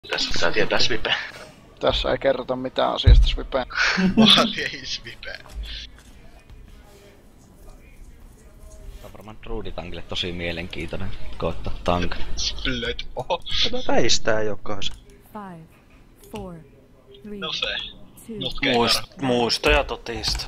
Tässä tietää Swipe. Tässä ei kerrota mitään asiasta Swipeen. Vaalien Swipe. Tää on varmaan Druiditankille tosi mielenkiintoinen koottaa tank. Split. Oho. Tätä väistää jokaisen. 5, 4, 3, No se. 2, Nutkein Muista ja totista.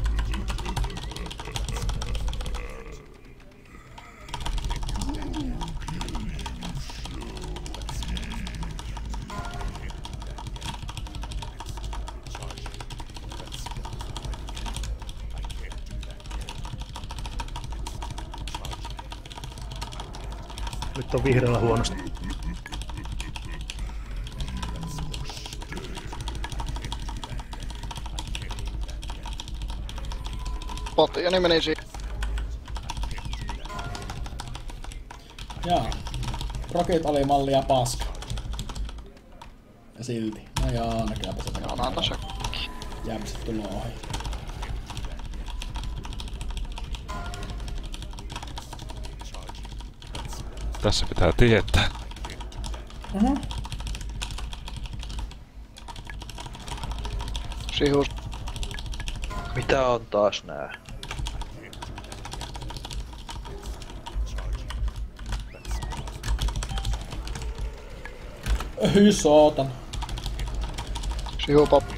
Nyt on vihreällä huonosti. Potioni meni siihen. Jaa. Rocket oli mallia paska. Ja silti. No joo, näkyypä se Joo, nää tossa. Jääpä tuloo ohi. Tässä pitää tietää. Sihus. Mitä on taas nää? Hyi saatan. Sihupop.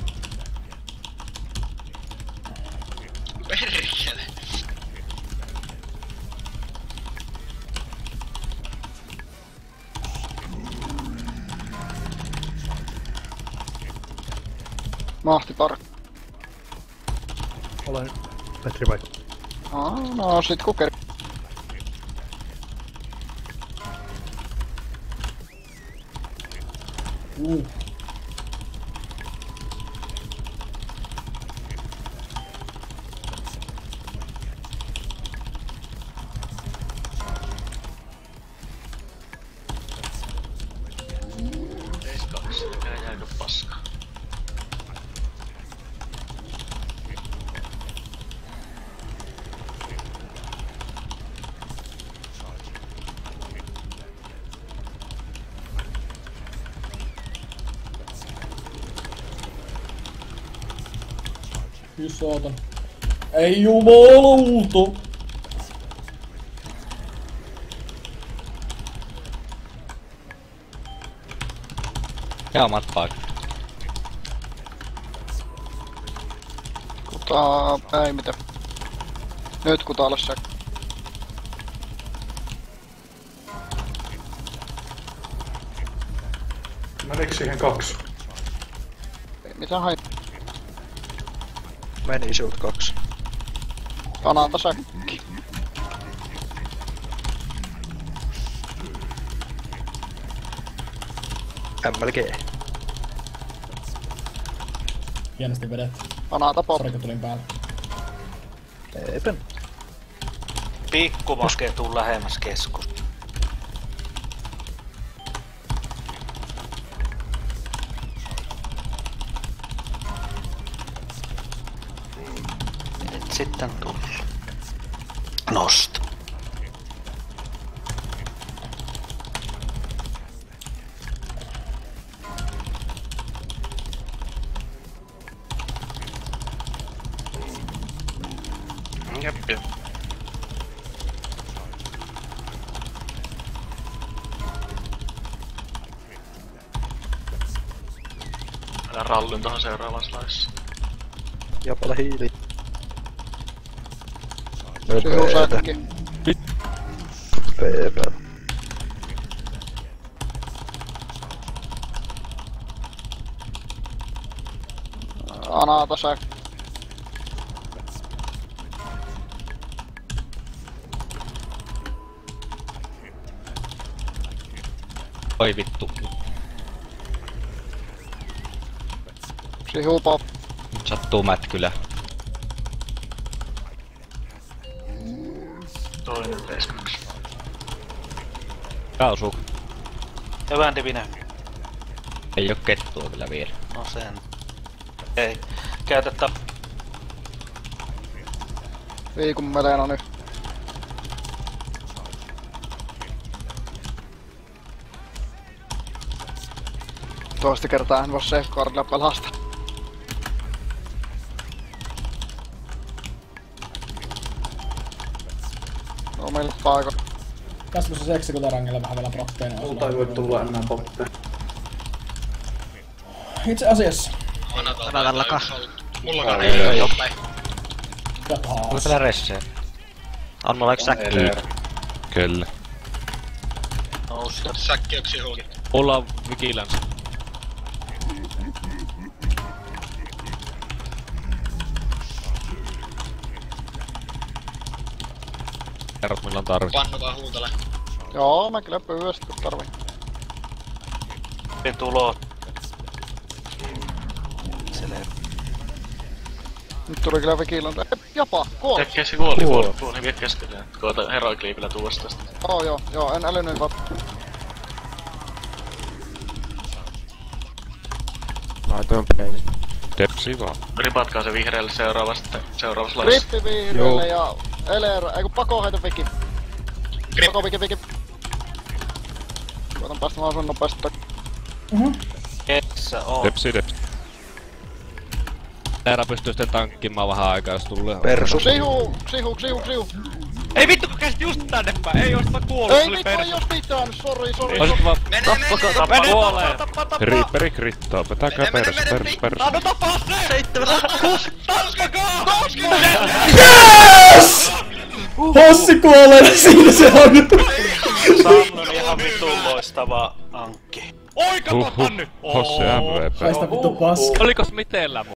Perkele. Mahti park. Olen Petri vai? No sit kukeri. Teis 2, mikä jääkö paskaa. Hyi saatan. Ei jumalauta! Jaa, matpaak. Kutaa... Ei mitä. Nyt kutaa alas sä. Menikö siihen 2? Ei mitään hai. Meni sinut 2. Kanata säkki. MLG. Hienosti vedet. Kanata pop. Sori kun tulin päälle. Eipä. Pikku moskee tuu lähemmäs keskus. Et sitten tullu. Nosta. Jep. Älä rallyn tohon seuraavassa laissa. Japala hiili. Sihus säkki. PV. Anata säkki. Oi vittu. Sihupop. Nyt sattuu mätkylä. Toinen T2. Tää osuu. Hyvän divinen. Ei oo kettua kyllä vielä. No sen. Ei. Käytä Viikun meleen on nyt. Toista kertaa en voi safeguardilla pelasta. No meille paikon. Tässä se seksikutarangeilla vähän vielä protteina. Multa ei voi tulla enää poppeja. Itse asiassa. Anatallakaan. Mullakaan ei ole jotain. Mulla vielä resseä. On mulla yksi säkki. Kelle? Säkki yksi johonkin. Mulla on vigilance. Kerrot milloin tarvii. Pannu vaan huutele. Joo, mä kyllä pyydästä kun tarvii. Tulo. Nyt tuli kyllä vigilante. Japa, kuoli! Tekee se kuoli vielä keskellä. Koota heroikliipillä tuosta tästä. Joo, en älynyt vaan. Laitoin peilin. Tepsi vaan. Ripatkaa se vihreälle seuraavassa laissa. Rippi vihreälle ja Elera, eiku Pako heitä viki. Pako viki. Koitan päästä mahdollisimman nopeasti takia. Kessä on. Tepsi. Eera pystyy sitten tankkimaan vähän aikaa jos tulee. Persu. Sihu! Ei vittu kun käsit just tänne päin, ei ois mä kuollut, Ei vittu, ei jos mitään, sori. Oisit vaan tappa kuolee. Riipperi krittaa, vetäkää pers. No tapaa se! 7 tappakaa! Yes! Hossi kuolee, siinä se on! Samnon ihan vitun loistava ankki. Oika tappan nyt! Hossi MVP. Haista vittu paska. Olikos mitellä